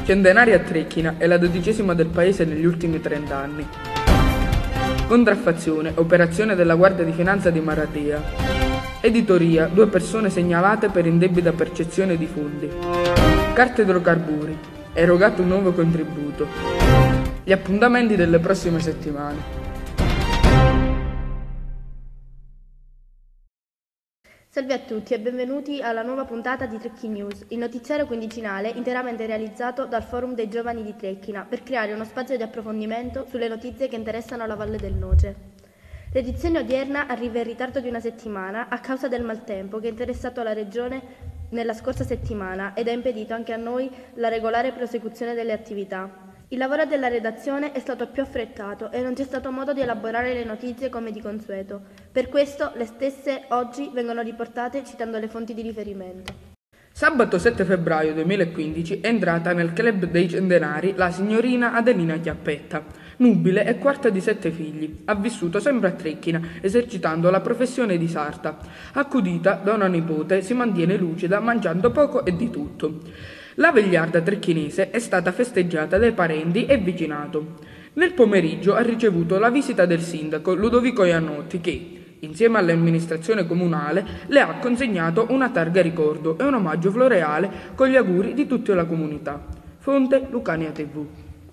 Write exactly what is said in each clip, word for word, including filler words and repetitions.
Centenaria a Trecchina è la dodicesima del paese negli ultimi trenta anni. Contraffazione, operazione della Guardia di Finanza di Maratea. Editoria, due persone segnalate per indebita percezione di fondi. Carte idrocarburi, erogato un nuovo contributo. Gli appuntamenti delle prossime settimane. Salve a tutti e benvenuti alla nuova puntata di Trecchi News, il notiziario quindicinale interamente realizzato dal Forum dei Giovani di Trecchina per creare uno spazio di approfondimento sulle notizie che interessano la Valle del Noce. L'edizione odierna arriva in ritardo di una settimana a causa del maltempo che ha interessato la Regione nella scorsa settimana ed ha impedito anche a noi la regolare prosecuzione delle attività. Il lavoro della redazione è stato più affrettato e non c'è stato modo di elaborare le notizie come di consueto. Per questo le stesse oggi vengono riportate citando le fonti di riferimento. Sabato sette febbraio duemilaquindici è entrata nel club dei centenari la signorina Adelina Chiappetta. Nubile e quarta di sette figli. Ha vissuto sempre a Trecchina, esercitando la professione di sarta. Accudita da una nipote, si mantiene lucida mangiando poco e di tutto. La vegliarda trecchinese è stata festeggiata dai parenti e vicinato. Nel pomeriggio ha ricevuto la visita del sindaco Ludovico Iannotti che, insieme all'amministrazione comunale, le ha consegnato una targa ricordo e un omaggio floreale con gli auguri di tutta la comunità. Fonte Lucania tivù.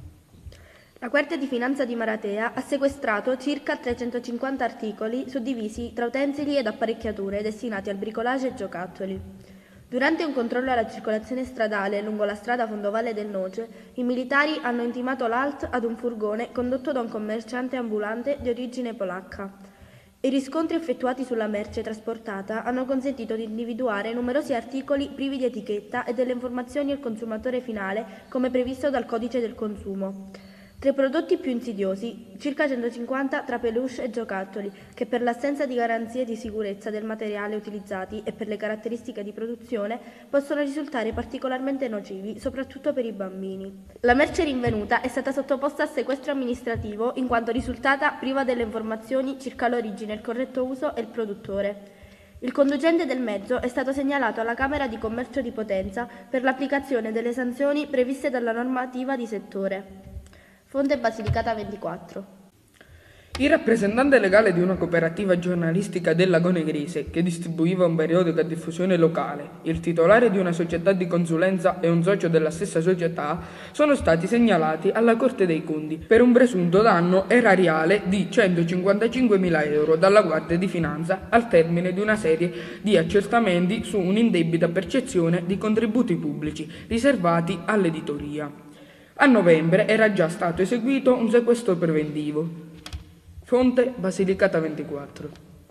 La Guardia di Finanza di Maratea ha sequestrato circa trecentocinquanta articoli suddivisi tra utensili ed apparecchiature destinati al bricolage e giocattoli. Durante un controllo alla circolazione stradale lungo la strada Fondovalle del Noce, i militari hanno intimato l'alt ad un furgone condotto da un commerciante ambulante di origine polacca. I riscontri effettuati sulla merce trasportata hanno consentito di individuare numerosi articoli privi di etichetta e delle informazioni al consumatore finale come previsto dal codice del consumo. Tra i prodotti più insidiosi, circa centocinquanta tra peluche e giocattoli, che per l'assenza di garanzie di sicurezza del materiale utilizzati e per le caratteristiche di produzione possono risultare particolarmente nocivi, soprattutto per i bambini. La merce rinvenuta è stata sottoposta a sequestro amministrativo in quanto risultata priva delle informazioni circa l'origine, il corretto uso e il produttore. Il conducente del mezzo è stato segnalato alla Camera di Commercio di Potenza per l'applicazione delle sanzioni previste dalla normativa di settore. Fonte Basilicata ventiquattro. Il rappresentante legale di una cooperativa giornalistica del Lago Negrese che distribuiva un periodico a diffusione locale, il titolare di una società di consulenza e un socio della stessa società sono stati segnalati alla Corte dei Conti per un presunto danno erariale di centocinquantacinquemila euro dalla Guardia di Finanza al termine di una serie di accertamenti su un'indebita percezione di contributi pubblici riservati all'editoria. A novembre era già stato eseguito un sequestro preventivo. Fonte Basilicata ventiquattro.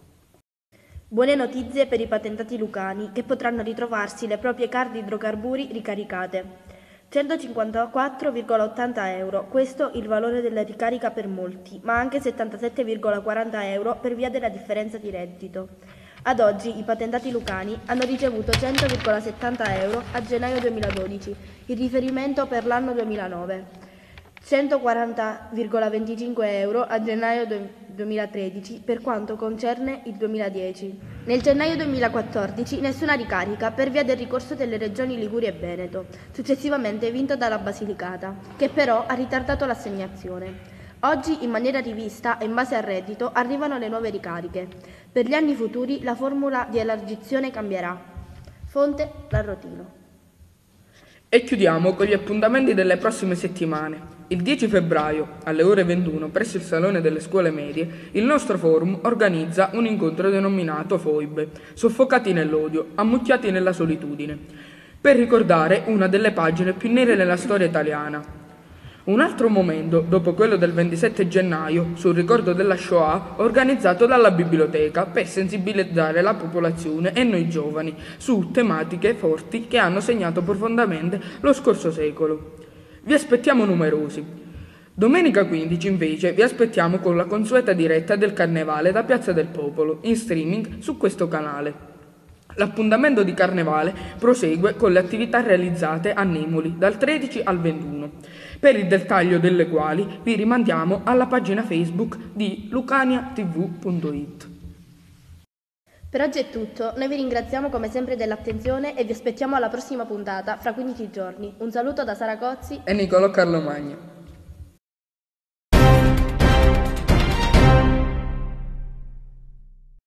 Buone notizie per i patentati lucani che potranno ritrovarsi le proprie card idrocarburi ricaricate. centocinquantaquattro virgola ottanta euro, questo il valore della ricarica per molti, ma anche settantasette virgola quaranta euro per via della differenza di reddito. Ad oggi i patentati lucani hanno ricevuto cento virgola settanta euro a gennaio duemiladodici, il riferimento per l'anno duemilanove, centoquaranta virgola venticinque euro a gennaio duemilatredici per quanto concerne il duemiladieci. Nel gennaio duemilaquattordici nessuna ricarica per via del ricorso delle regioni Liguria e Veneto, successivamente vinto dalla Basilicata, che però ha ritardato l'assegnazione. Oggi, in maniera rivista e in base al reddito, arrivano le nuove ricariche. Per gli anni futuri la formula di elargizione cambierà. Fonte Larrotino. E chiudiamo con gli appuntamenti delle prossime settimane. Il dieci febbraio, alle ore ventuno, presso il Salone delle Scuole Medie, il nostro forum organizza un incontro denominato Foibe, soffocati nell'odio, ammucchiati nella solitudine, per ricordare una delle pagine più nere nella storia italiana. Un altro momento, dopo quello del ventisette gennaio, sul ricordo della Shoah, organizzato dalla biblioteca per sensibilizzare la popolazione e noi giovani su tematiche forti che hanno segnato profondamente lo scorso secolo. Vi aspettiamo numerosi. Domenica quindici, invece, vi aspettiamo con la consueta diretta del Carnevale da Piazza del Popolo, in streaming su questo canale. L'appuntamento di Carnevale prosegue con le attività realizzate a Nemoli dal tredici al ventuno, per il dettaglio delle quali vi rimandiamo alla pagina Facebook di lucania tv punto it. Per oggi è tutto, noi vi ringraziamo come sempre dell'attenzione e vi aspettiamo alla prossima puntata fra quindici giorni. Un saluto da Sara Cozzi e Nicolò Carlomagno.